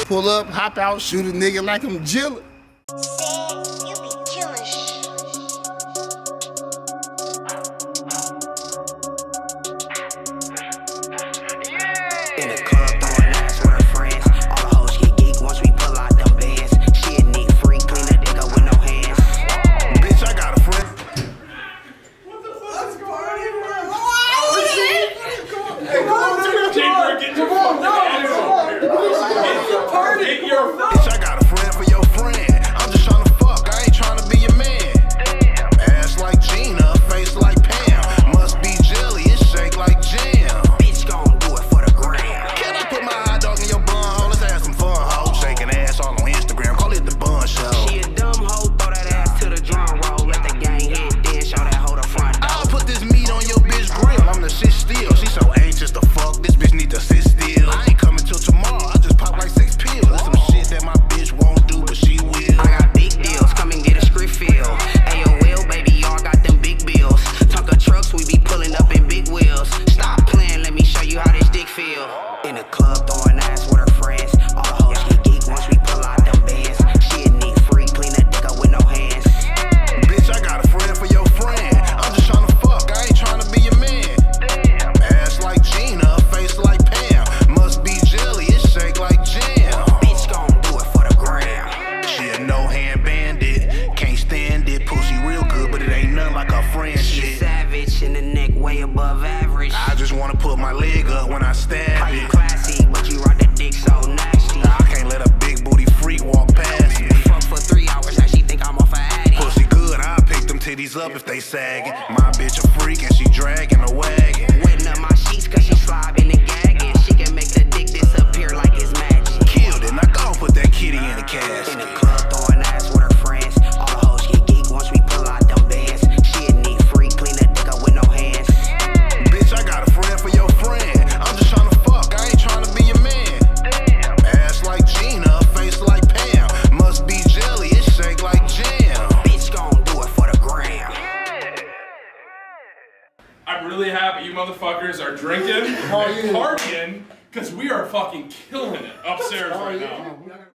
pull up, hop out, shoot a nigga like I'm Jilla. You be killing shit. In the club, throwing ass with her friends. All the hoes get geek once we pull out them bands. She a neat freak, clean a dick up with no hands. Bitch, I got a friend. What the fuck is going on? Hey, come on, Jake, get your phone. Get your party. Get your phone. Bitch, I got a friend for your friend. I'm just tryna fuck, I ain't tryna be your man. Ass like Gina, face like Pam. Must be jelly, it shake like jam. Bitch gon' do it for the gram. Can I put my hot dog in your bun hole? Let's have some fun, ho. Shaking ass all on Instagram, call it the bun show. She a dumb hoe, throw that ass to the drum roll. Let the gang hit, then show that hoe the front door. I'll put this meat on your bitch grill, I'm the shit still. She so anxious to fuck, this bitch need to sit still. I ain't coming till tomorrow, I just pop like 6 pills. There's some shit that my bitch won't do, but she will. I got big deals, come and get a script feel. AOL, baby, y'all got them big bills. Tonka trucks, we be pulling up in big wheels. Stop playing, let me show you how this dick feel. In the club, throwing ass with her friends. All the hoes get geek once we pull out them bands. She a neat freak, clean a dick up with no hands. Bitch, I got a friend for your friend. I'm just tryna fuck, I ain't tryna be your man. Ass like Gina, face like Pam. Must be jelly, it shake like jam. Bitch gon' do it for the gram. She a no-hand bandit, can't stand it. Pussy real good, but it ain't nothing like her friend She shit. savage in the neck, way above average. I just wanna put my leg up when I stab Call you it. classy, but you rock the dick so nasty. I can't let a big booty freak walk past me. Fuck for 3 hours, now she think I'm off a addy. Pussy good, I'll pick them titties up if they sagging. My bitch a freak and she dragging a wagon. Wetting up my sheets cause she slobbing and gagging. She can make the dick disappear like it's magic. Killed it, now go put that kitty in the In the casket. club, throwing ass with her friends. All the hoes get geek once we pull out them bands. She a neat freak, clean a dick up with no hands. Bitch, I got a friend for your friend. I'm just tryna fuck, I ain't tryna be your man. Ass like Gina, face like Pam. Must be jelly, it shake like jam. Bitch gon' do it for the gram. I'm really happy you motherfuckers are drinking and partying because we are fucking killing it upstairs right now.